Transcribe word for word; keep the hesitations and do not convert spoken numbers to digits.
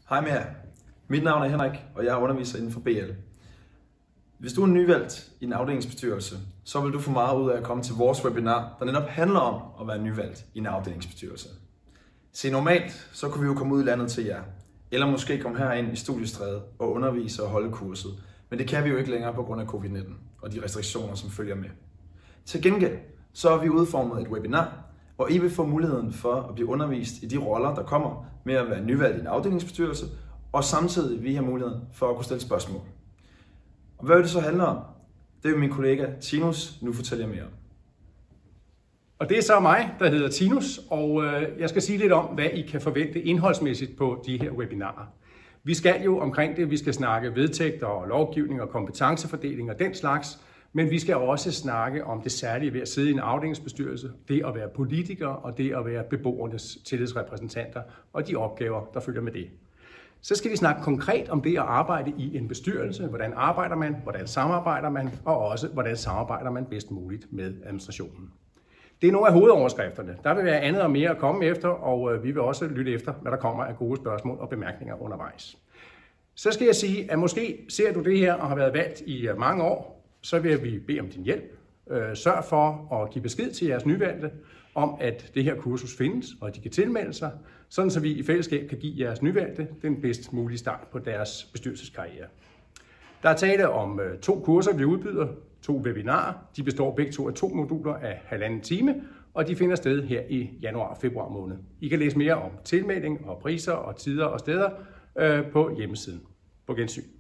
Hej med jer. Mit navn er Henrik, og jeg er underviser inden for B L. Hvis du er nyvalgt i en afdelingsbestyrelse, så vil du få meget ud af at komme til vores webinar, der netop handler om at være nyvalgt i en afdelingsbestyrelse. Se, normalt så kunne vi jo komme ud i landet til jer, eller måske komme herind i Studiestræde og undervise og holde kurset. Men det kan vi jo ikke længere på grund af covid nitten og de restriktioner, som følger med. Til gengæld så har vi udformet et webinar, hvor I vil få muligheden for at blive undervist i de roller, der kommer med at være nyvalgt i en afdelingsbestyrelse, og samtidig vil I have muligheden for at kunne stille spørgsmål. Og hvad vil det så handle om? Det vil min kollega Tinus nu fortælle jer mere om. Og det er så mig, der hedder Tinus, og jeg skal sige lidt om, hvad I kan forvente indholdsmæssigt på de her webinarer. Vi skal jo omkring det, vi skal snakke vedtægter og lovgivning og kompetencefordeling og den slags, men vi skal også snakke om det særlige ved at sidde i en afdelingsbestyrelse, det at være politiker og det at være beboernes tillidsrepræsentanter og de opgaver, der følger med det. Så skal vi snakke konkret om det at arbejde i en bestyrelse. Hvordan arbejder man, hvordan samarbejder man, og også hvordan samarbejder man bedst muligt med administrationen. Det er nogle af hovedoverskrifterne. Der vil være andet og mere at komme efter, og vi vil også lytte efter, hvad der kommer af gode spørgsmål og bemærkninger undervejs. Så skal jeg sige, at måske ser du det her og har været valgt i mange år, så vil vi bede om din hjælp. Sørg for at give besked til jeres nyvalgte om, at det her kursus findes, og at de kan tilmelde sig, sådan så vi i fællesskab kan give jeres nyvalgte den bedst mulige start på deres bestyrelseskarriere. Der er tale om to kurser, vi udbyder, to webinarer. De består begge to af to moduler af halvanden time, og de finder sted her i januar og februar måned. I kan læse mere om tilmelding og priser og tider og steder på hjemmesiden. På gensyn.